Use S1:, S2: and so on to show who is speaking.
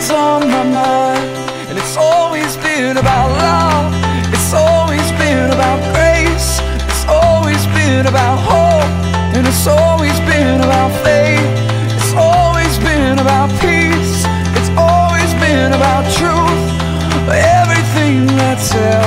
S1: always on my mind. And it's always been about love. It's always been about grace. It's always been about hope. And it's always been about faith. It's always been about peace. It's always been about truth. Everything that's ever